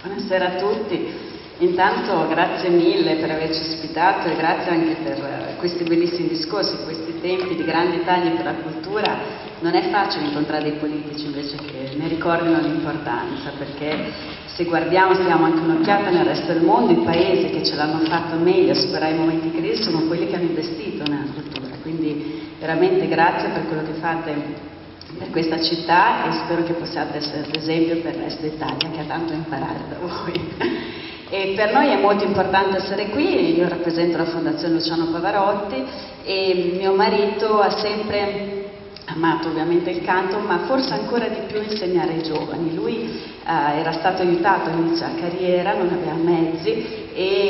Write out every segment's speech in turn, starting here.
Buonasera a tutti. Intanto grazie mille per averci ospitato e grazie anche per questi bellissimi discorsi, questi tempi di grandi tagli per la cultura. Non è facile incontrare dei politici invece che ne ricordino l'importanza, perché se guardiamo, se diamo anche un'occhiata nel resto del mondo, i paesi che ce l'hanno fatto meglio a superare i momenti di crisi sono quelli che hanno investito nella cultura. Quindi veramente grazie per quello che fate per questa città e spero che possiate essere d'esempio per il resto d'Italia, che ha tanto da imparare da voi. E per noi è molto importante essere qui. Io rappresento la Fondazione Luciano Pavarotti e mio marito ha sempre amato ovviamente il canto, ma forse ancora di più insegnare ai giovani. Lui era stato aiutato all'inizio della carriera, non aveva mezzi e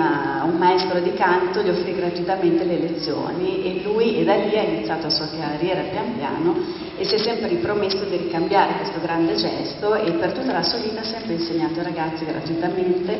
un maestro di canto gli offrì gratuitamente le lezioni e lui da lì ha iniziato la sua carriera pian piano e si è sempre ripromesso di ricambiare questo grande gesto e per tutta la sua vita ha sempre insegnato ai ragazzi gratuitamente,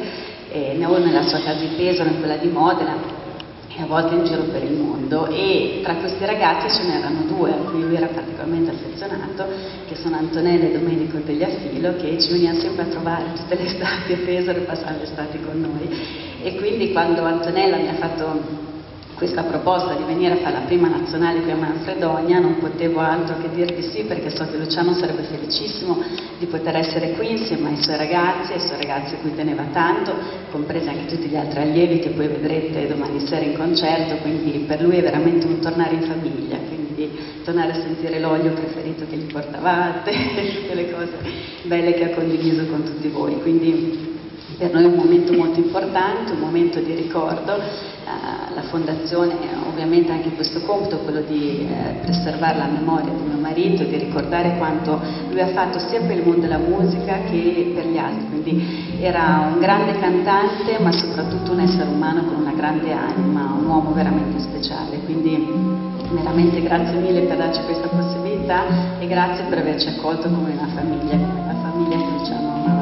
nella sua casa di Pesaro, in quella di Modena e a volte in giro per il mondo, e tra questi ragazzi ce n'erano due a cui lui era particolarmente affezionato, che sono Antonella e Domenico Tagliafilo, che ci venivano sempre a trovare tutte le estati a Pesaro e passavano le estati con noi. E quindi quando Antonella mi ha fatto questa proposta di venire a fare la prima nazionale qui a Manfredonia, non potevo altro che dir di sì, perché so che Luciano sarebbe felicissimo di poter essere qui insieme ai suoi ragazzi a cui teneva tanto, compresi anche tutti gli altri allievi che poi vedrete domani sera in concerto, quindi per lui è veramente un tornare in famiglia, quindi tornare a sentire l'olio preferito che gli portavate, tutte le cose belle che ha condiviso con tutti voi. Quindi per noi è un momento molto importante, un momento di ricordo. La Fondazione ovviamente ha anche questo compito, quello di preservare la memoria di mio marito e di ricordare quanto lui ha fatto sia per il mondo della musica che per gli altri. Quindi era un grande cantante, ma soprattutto un essere umano con una grande anima, un uomo veramente speciale. Quindi veramente grazie mille per darci questa possibilità e grazie per averci accolto come una famiglia che Luciano ama.